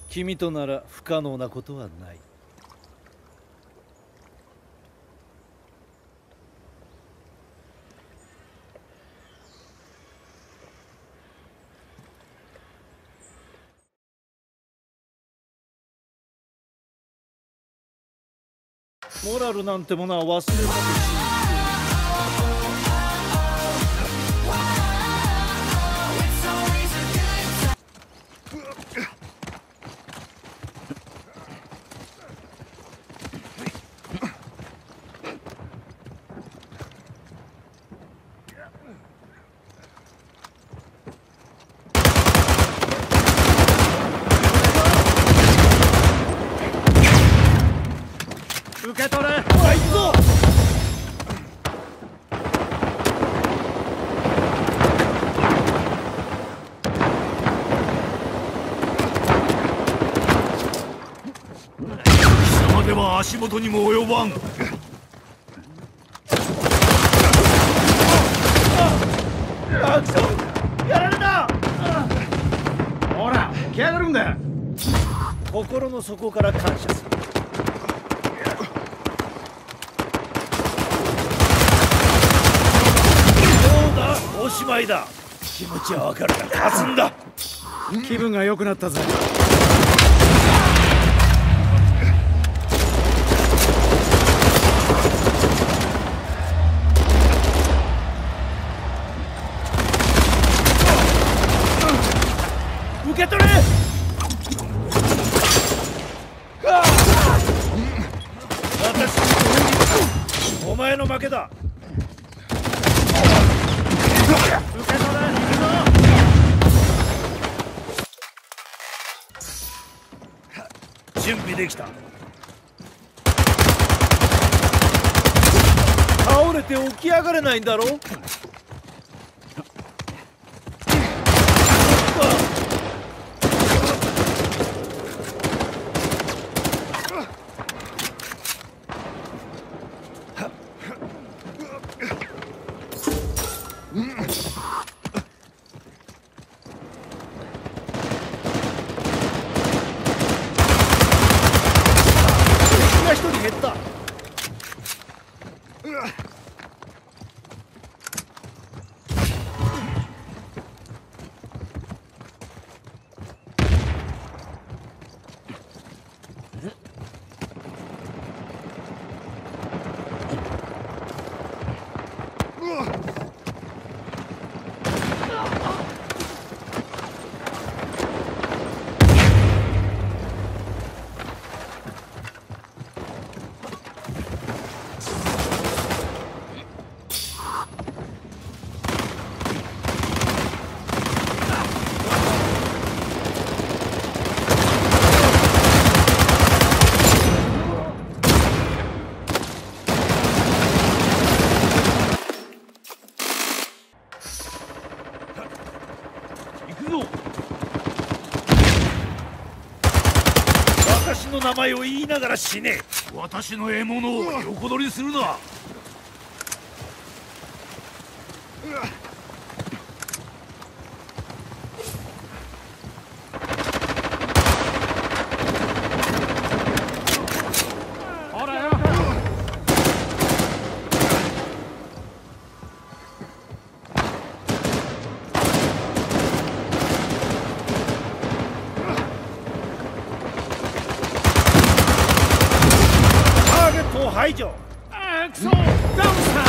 君となら不可能なことはない。モラルなんてものは忘れたとし受け取れ。ほら行くぞ。 貴様では足元にも及ばん。 やられた。 ほら起き上がるんだよ。 心の底から感謝する。おしまいだ。気持ちはわかるが勝つんだ。 気分が良くなったぜ。 受け取れ。私お前の負けだ。受け取れ。行くぞ。準備できた。倒れて起き上がれないんだろう。一人減った。私の名前を言いながら死ね。 私の獲物を横取りするな。 ほらよ。 排除。 クソダウンした。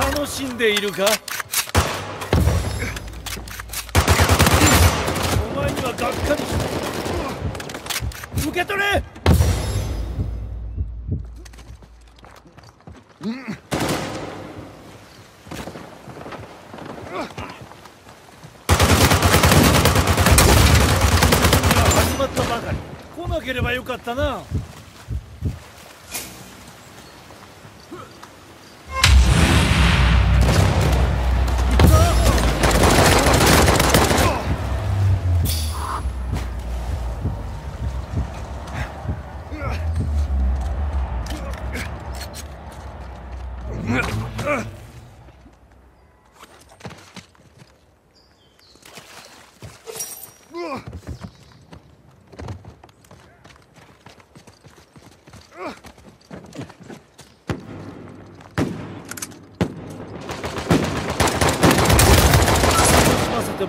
楽しんでいるか。お前にはがっかりした。受け取れ。始まったばかり。来なければよかったな。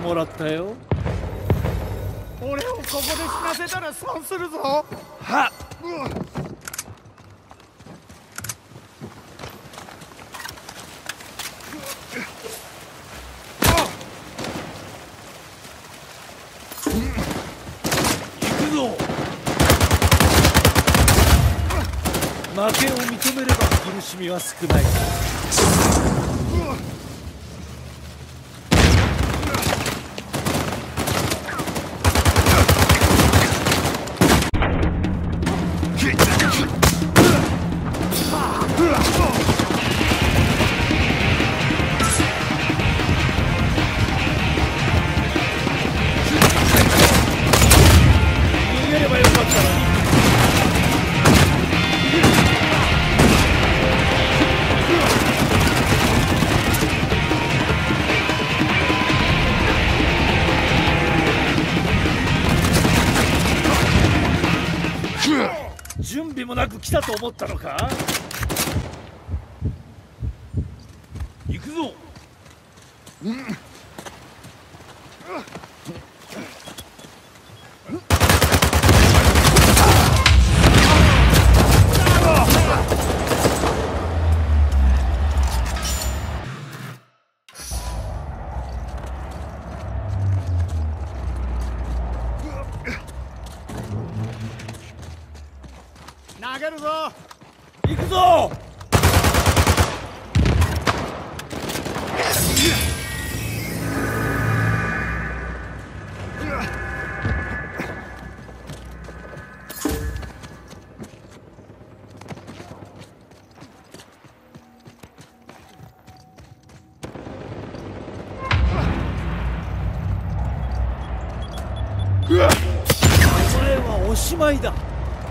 もらったよ。 俺をここで死なせたら損するぞ。 はっ。負けを認めれば苦しみは少ない。逃げればよかったのに。準備もなく来たと思ったのか。 行くぞ。 投げるぞ。 行くぞ。お前はおしまいだ。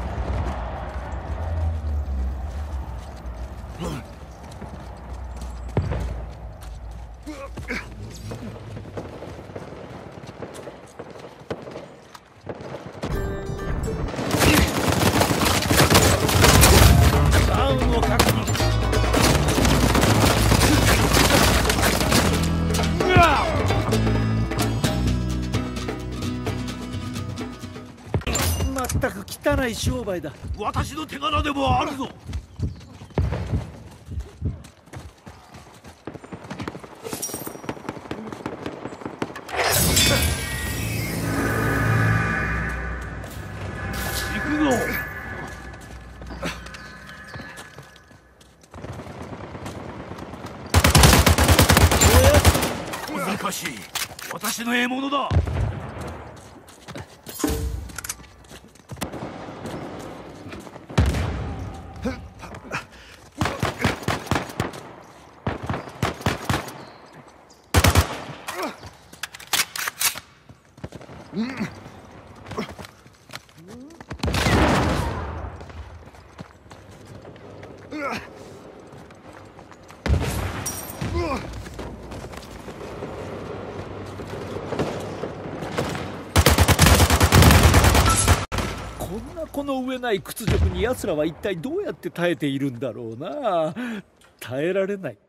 ダウンを確認。まったく汚い商売だ。 私の手柄でもあるぞ。行くぞ。難しい。私の獲物だ。 こんなこの上ない屈辱に奴らは一体どうやって耐えているんだろうな。耐えられない。